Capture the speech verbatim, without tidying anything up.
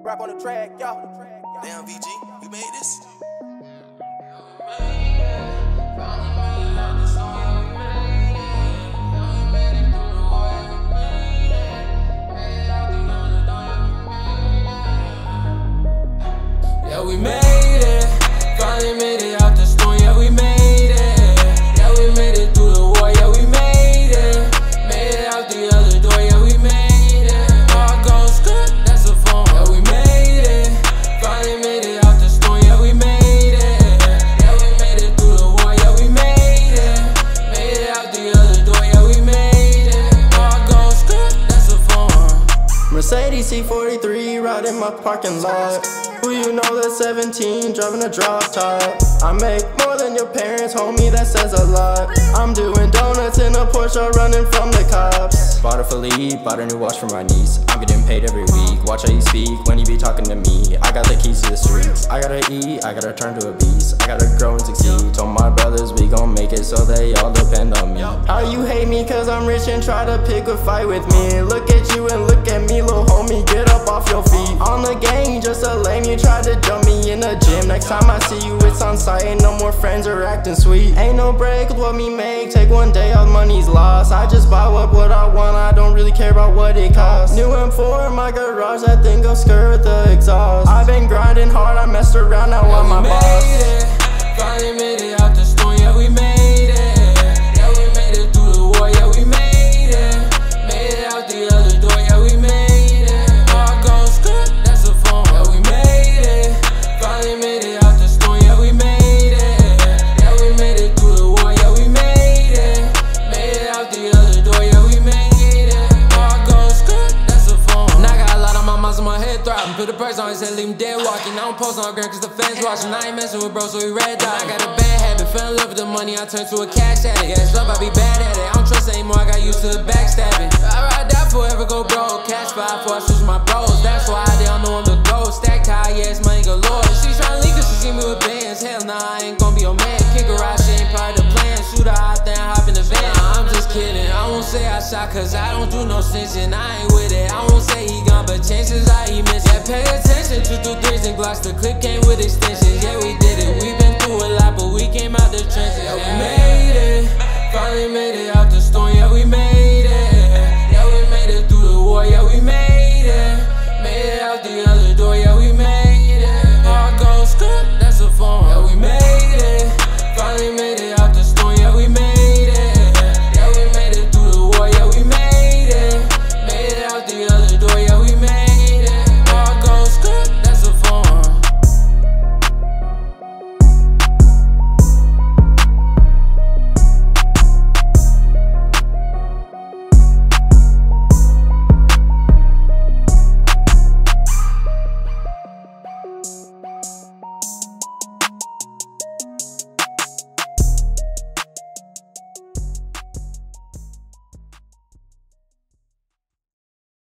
Rap on the track, y'all. Damn, V G, you made this? Yeah, we made it. Finally made it out the storm. Yeah, we made it. Yeah, we made it through the war. Yeah, we made it. Made it out the other door. Yeah, we made it. All goes good. That's a phone. Yeah, we made it. Finally made it out the storm. Yeah, we made it. Yeah, we made it through the war. Yeah, we made it. Made it out the other door. Yeah, we made it. All goes good. That's a phone. Mercedes C forty-three right in my parking lot. Who you know that's seventeen, driving a drop top. I make more than your parents, homie, that says a lot. I'm doing donuts in a Porsche, running from the cops. Bought a Philippe, bought a new watch for my niece. I'm getting paid every week, watch how you speak when you be talking to me. I got the keys to the streets, I gotta eat, I gotta turn to a beast. I gotta grow and succeed, told my brothers we gon' make it so they all depend on me. How you hate me cause I'm rich and try to pick a fight with me. Look at you and look at me, little homie, get up off your feet. On the gang, just a lame, you try to jump me in the gym. Next time I see you, it's on site. Ain't no more friends are acting sweet. Ain't no break with what me make. Take one day, all money's lost. I just buy what, what I want. I don't really care about what it costs. New M four in my garage. That thing go skrrr the exhaust. I've been grinding hard. I messed around. Now I'm my boss. It. Finally made it out the storm. Yeah, we made it. Yeah, we made it through the war. Yeah, we made it. Made it out the other door. Yeah, we made it. All goes good. That's a phone. Yeah, we made it. Finally made it out the storm, yeah, we made it. Yeah, we made it through the war, yeah, we made it. Made it out the other door, yeah, we made it. All goes good, that's a phone. Now I got a lot on my mind, so my head throbbing. Put the price on his head, leave him dead walking. I don't post on gram cause the fans watching. I ain't messing with bro, so we red dot. I got a bad habit, fell in love with the money, I turned to a cash addict. Gas up, I be bad at it. I don't trust anymore, I got used to the backstabbing. I ride that forever, go broke. Cash five before I switch my bros. That's why they don't know I'm the ghost. Stacked high, yes, money galore. She tryna leave cause she see me with bands. Hell nah, I ain't gon' be your man. Kick her out, she ain't part of the plan. Shoot her out there and hop in the van. Nah, I'm just kidding, I won't say I shot cause I don't do no snitching. I ain't with it, I won't say he gone, but chances are he missed. Yeah, pay attention, two through threes and glocks. The clip came with extensions. Yeah, we did it, we been through a lot, but we came out the trenches. Yeah, we made it.